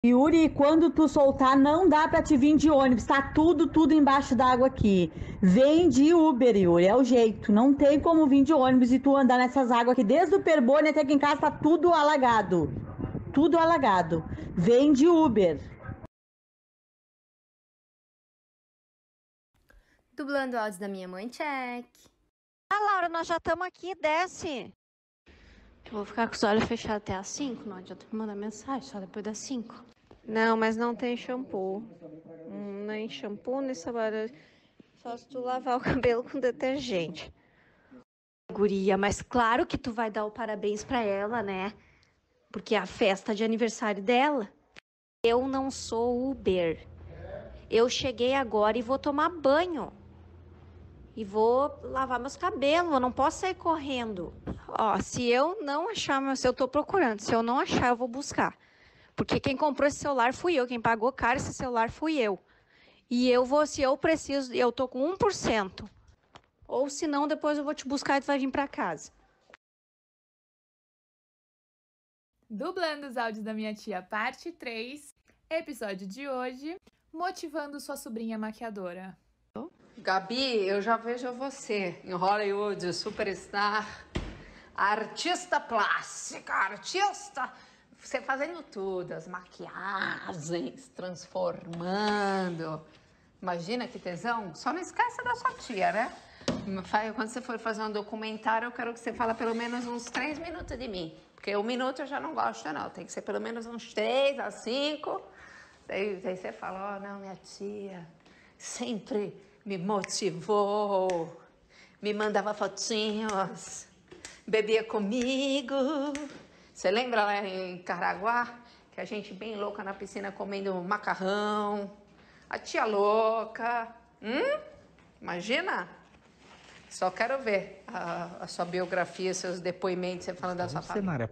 Yuri, quando tu soltar, não dá pra te vir de ônibus, tá tudo embaixo d'água aqui. Vem de Uber, Yuri, é o jeito. Não tem como vir de ônibus e tu andar nessas águas aqui. Desde o Perbone até aqui em casa tá tudo alagado. Tudo alagado. Vem de Uber. Dublando áudios da minha mãe, check. Laura, nós já estamos aqui, desce. Eu vou ficar com os olhos fechados até às 5, não adianta me mandar mensagem, só depois das 5. Não, mas não tem shampoo. Nem shampoo, nem sabão. Só se tu lavar o cabelo com detergente. Guria, mas claro que tu vai dar o parabéns pra ela, né? Porque é a festa de aniversário dela. Eu não sou Uber. Eu cheguei agora e vou tomar banho. E vou lavar meus cabelos, eu não posso sair correndo. Ó, se eu não achar, se eu tô procurando, se eu não achar, eu vou buscar. Porque quem comprou esse celular fui eu, quem pagou caro esse celular fui eu. E eu vou, se eu preciso, eu tô com 1%. Ou se não, depois eu vou te buscar e tu vai vir pra casa. Dublando os áudios da minha tia, parte 3. Episódio de hoje, motivando sua sobrinha maquiadora. Gabi, eu já vejo você em Hollywood, superstar, artista plástica, artista, você fazendo tudo, as maquiagens, transformando. Imagina que tesão. Só não esqueça da sua tia, né? Quando você for fazer um documentário, eu quero que você fale pelo menos uns 3 minutos de mim. Porque 1 minuto eu já não gosto, não. Tem que ser pelo menos uns 3 a 5. Daí você fala, não, minha tia sempre me motivou, me mandava fotinhos, bebia comigo. Você lembra lá em Caraguá, que a gente bem louca na piscina comendo macarrão? A tia louca. Imagina? Só quero ver a sua biografia, seus depoimentos, você falando da sua família. Cenário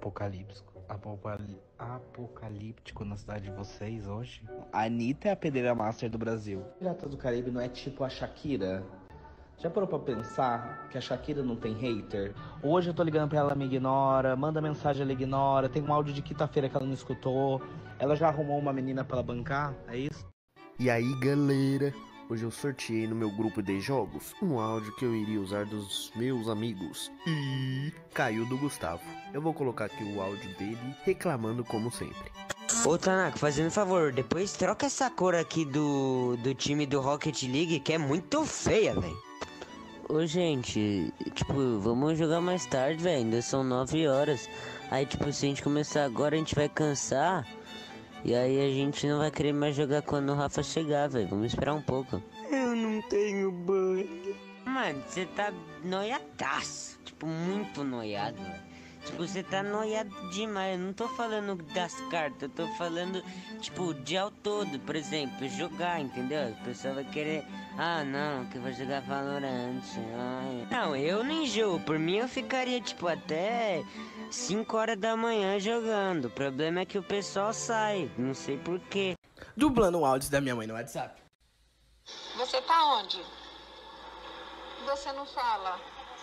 apocalíptico na cidade de vocês hoje. A Anitta é a pedreira master do Brasil. Pirata do Caribe não é tipo a Shakira? Já parou pra pensar que a Shakira não tem hater? Hoje eu tô ligando pra ela, ela me ignora, manda mensagem, ela ignora, tem um áudio de quinta-feira que ela não escutou, ela já arrumou uma menina pra ela bancar, é isso? E aí, galera? Hoje eu sorteei no meu grupo de jogos um áudio que eu iria usar dos meus amigos e caiu do Gustavo. Eu vou colocar aqui o áudio dele reclamando como sempre. Ô Tanaka, fazendo um favor, depois troca essa cor aqui do time do Rocket League que é muito feia, velho. Ô gente, tipo, vamos jogar mais tarde, velho, ainda são 9 horas. Aí tipo, se a gente começar agora a gente vai cansar. E aí a gente não vai querer mais jogar quando o Rafa chegar, velho. Vamos esperar um pouco. Eu não tenho banho. Mano, você tá noiadaço. Tipo, muito noiado, velho. Tipo, você tá noiado demais. Eu não tô falando das cartas. Eu tô falando, tipo, o dia ao todo. Por exemplo, jogar, entendeu? O pessoal vai querer... Ah, não, que eu vou jogar Valorant. Ai. Não, eu nem jogo. Por mim eu ficaria, tipo, até 5 horas da manhã jogando. O problema é que o pessoal sai. Não sei porquê. Dublando áudios da minha mãe no WhatsApp. Você tá onde? Você não fala.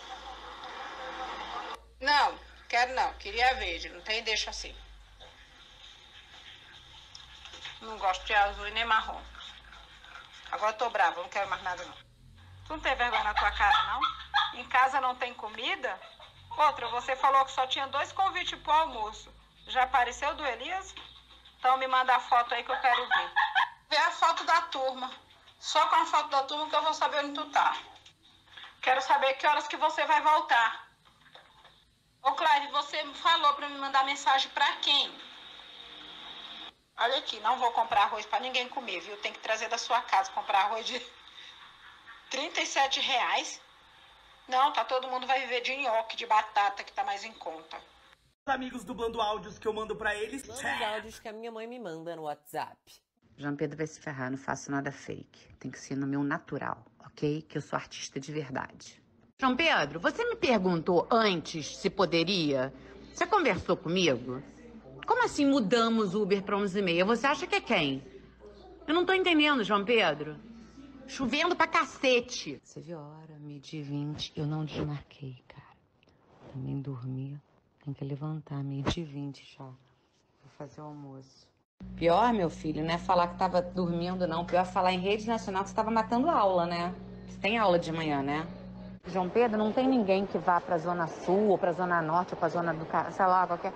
Não, quero não. Queria verde. Não tem, deixa assim. Não gosto de azul e nem marrom. Agora eu tô brava, não quero mais nada não. Tu não tem vergonha na tua cara, não? Em casa não tem comida? Outra, você falou que só tinha 2 convites pro almoço. Já apareceu do Elias? Então me manda a foto aí que eu quero ver. Vê a foto da turma. Só com a foto da turma que eu vou saber onde tu tá. Quero saber que horas que você vai voltar. Ô Clive, você falou pra me mandar mensagem pra quem? Olha aqui, não vou comprar arroz pra ninguém comer, viu? Tem que trazer da sua casa, comprar arroz de R$ 37. Não, tá, todo mundo vai viver de nhoque, de batata, que tá mais em conta. Amigos dublando áudios que eu mando pra eles. Manda os áudios que a minha mãe me manda no WhatsApp. João Pedro vai se ferrar, não faço nada fake. Tem que ser no meu natural, ok? Que eu sou artista de verdade. João Pedro, você me perguntou antes se poderia? Você conversou comigo? Como assim mudamos o Uber pra 11h30? Você acha que é quem? Eu não tô entendendo, João Pedro. Chovendo pra cacete. Você viu a hora? 12h20. Eu não desmarquei, cara. Também dormi. Tem que levantar, 12h20 já. Vou fazer o almoço. Pior, meu filho, não é falar que tava dormindo, não. Pior é falar em rede nacional que você tava matando aula, né? Você tem aula de manhã, né? João Pedro, não tem ninguém que vá pra Zona Sul, ou pra Zona Norte, ou pra Zona do... sei lá, qualquer...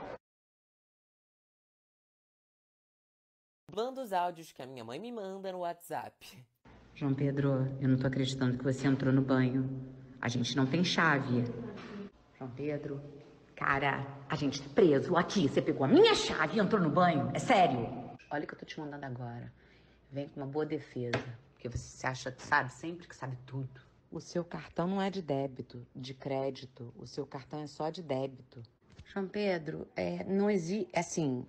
Dublando os áudios que a minha mãe me manda no WhatsApp. João Pedro, eu não tô acreditando que você entrou no banho. A gente não tem chave. João Pedro, cara, a gente tá preso aqui. Você pegou a minha chave e entrou no banho? É sério? Olha o que eu tô te mandando agora. Vem com uma boa defesa. Porque você se acha que sabe sempre que sabe tudo. O seu cartão não é de débito, de crédito. O seu cartão é só de débito. João Pedro, não existe... assim...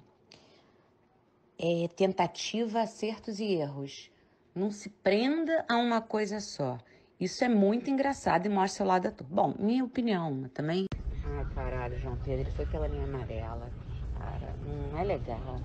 tentativa, acertos e erros. Não se prenda a uma coisa só. Isso é muito engraçado e mostra seu lado ator. Bom, minha opinião, mas também... Ai, caralho, João Pedro, ele foi pela linha amarela. Cara, não é legal.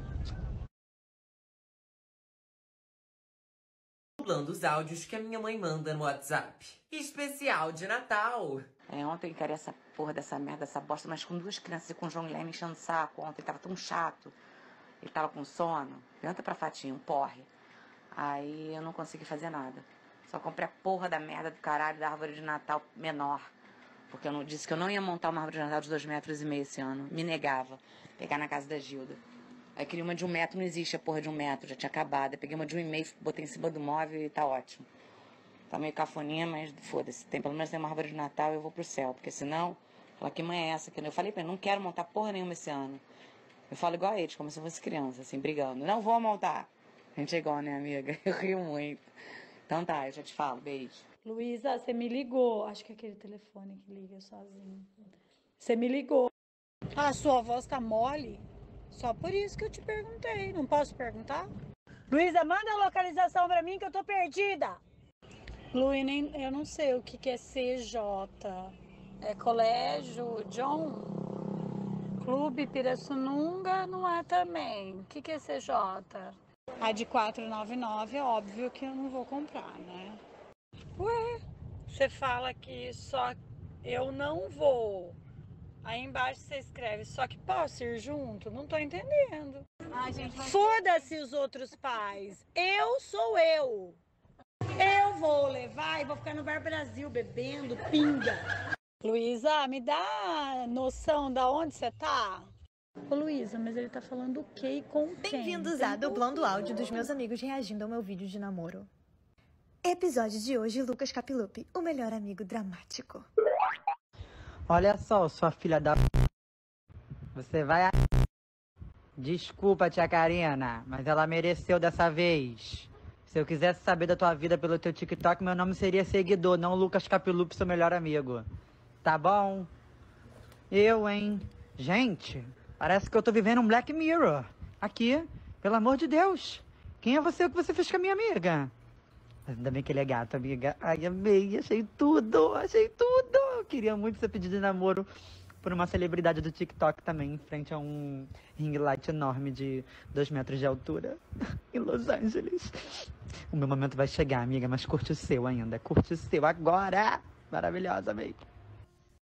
Dublando os áudios que a minha mãe manda no WhatsApp. Especial de Natal. Ontem eu queria essa porra dessa merda, essa bosta, mas com duas crianças e com o João Guilherme enchendo o saco. Ontem tava tão chato. Ele tava com sono. Pergunta pra Fatinha, um porre. Aí eu não consegui fazer nada. Só comprei a porra da merda do caralho da árvore de Natal menor. Porque eu não disse que eu não ia montar uma árvore de Natal de 2,5 metros esse ano. Me negava. Pegar na casa da Gilda. Aí queria uma de 1 metro, não existe a porra de 1 metro, já tinha acabado. Eu peguei uma de 1,5, botei em cima do móvel e tá ótimo. Tá meio cafoninha, mas foda-se. Pelo menos tem uma árvore de Natal e eu vou pro céu. Porque senão, falar que mãe é essa? Eu falei pra ele, não quero montar porra nenhuma esse ano. Eu falo igual a eles, como se eu fosse criança, assim, brigando. Não vou montar. A gente é igual, né, amiga? Eu rio muito. Então tá, eu já te falo. Beijo. Luísa, você me ligou. Acho que é aquele telefone que liga sozinho. Você me ligou. A sua voz tá mole? Só por isso que eu te perguntei. Não posso perguntar? Luísa, manda a localização pra mim que eu tô perdida. Luísa, eu não sei o que é CJ. É Colégio John? Clube Pirassununga não é também. O que é CJ? A de 499 é óbvio que eu não vou comprar, né? Ué, você fala que só eu não vou. Aí embaixo você escreve, só que posso ir junto? Não tô entendendo. Foda-se os outros pais. Eu sou eu. Eu vou levar e vou ficar no Bar Brasil bebendo pinga. Luísa, me dá noção da onde você tá? Ô Luísa, mas ele tá falando o quê e com quem? Bem-vindos a Dublando o Áudio dos meus amigos reagindo ao meu vídeo de namoro. Episódio de hoje, Lucas Capilupi, o melhor amigo dramático. Olha só, sua filha da... Você vai... Desculpa, tia Karina, mas ela mereceu dessa vez. Se eu quisesse saber da tua vida pelo teu TikTok, meu nome seria seguidor, não Lucas Capilupi, seu melhor amigo. Tá bom? Hein? Gente, parece que eu tô vivendo um Black Mirror. Aqui, pelo amor de Deus. Quem é você? O que você fez com a minha amiga? Ainda bem que ele é gato, amiga. Ai, amei, achei tudo. Eu queria muito ser pedido de namoro por uma celebridade do TikTok também, em frente a um ring light enorme de 2 metros de altura, em Los Angeles. O meu momento vai chegar, amiga, mas curte o seu ainda. Curte o seu agora. Maravilhosa, amei.